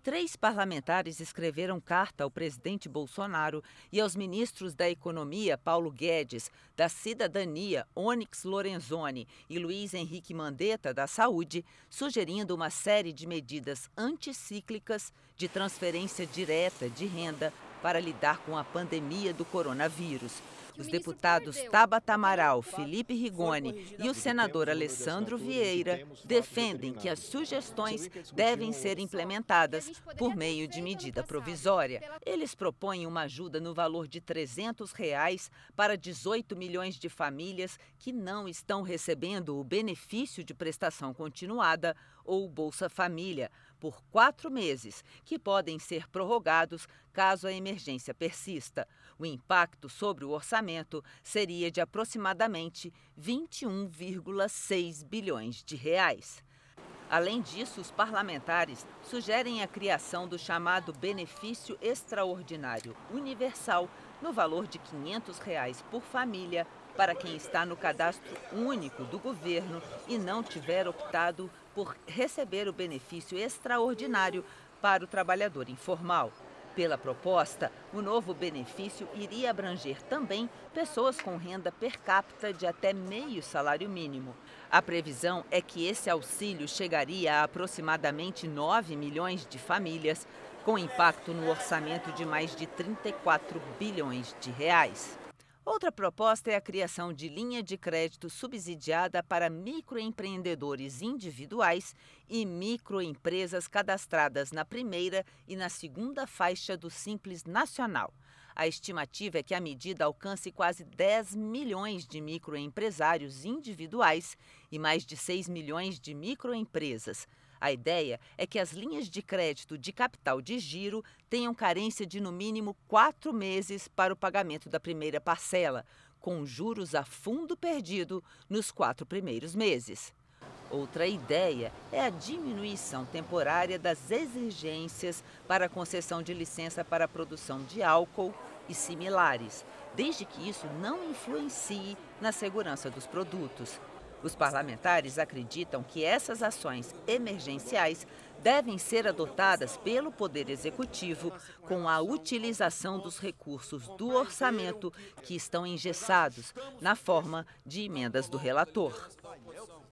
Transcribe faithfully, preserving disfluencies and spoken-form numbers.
Três parlamentares escreveram carta ao presidente Bolsonaro e aos ministros da Economia, Paulo Guedes, da Cidadania, Onyx Lorenzoni e Luiz Henrique Mandetta, da Saúde, sugerindo uma série de medidas anticíclicas de transferência direta de renda para lidar com a pandemia do coronavírus. Os deputados Tabata Amaral, Felipe Rigoni e o senador Alessandro Vieira defendem que as sugestões devem ser implementadas por meio de medida provisória. Eles propõem uma ajuda no valor de trezentos reais para dezoito milhões de famílias que não estão recebendo o benefício de prestação continuada ou Bolsa Família por quatro meses, que podem ser prorrogados caso a emergência persista. O impacto sobre o orçamento seria de aproximadamente vinte e um vírgula seis bilhões de reais. Além disso, os parlamentares sugerem a criação do chamado benefício extraordinário universal no valor de quinhentos reais por família para quem está no cadastro único do governo e não tiver optado por receber o benefício extraordinário para o trabalhador informal. Pela proposta, o novo benefício iria abranger também pessoas com renda per capita de até meio salário mínimo. A previsão é que esse auxílio chegaria a aproximadamente nove milhões de famílias, com impacto no orçamento de mais de trinta e quatro bilhões de reais. Outra proposta é a criação de linha de crédito subsidiada para microempreendedores individuais e microempresas cadastradas na primeira e na segunda faixa do Simples Nacional. A estimativa é que a medida alcance quase dez milhões de microempresários individuais e mais de seis milhões de microempresas. A ideia é que as linhas de crédito de capital de giro tenham carência de no mínimo quatro meses para o pagamento da primeira parcela, com juros a fundo perdido nos quatro primeiros meses. Outra ideia é a diminuição temporária das exigências para a concessão de licença para a produção de álcool e similares, desde que isso não influencie na segurança dos produtos. Os parlamentares acreditam que essas ações emergenciais devem ser adotadas pelo Poder Executivo com a utilização dos recursos do orçamento que estão engessados na forma de emendas do relator.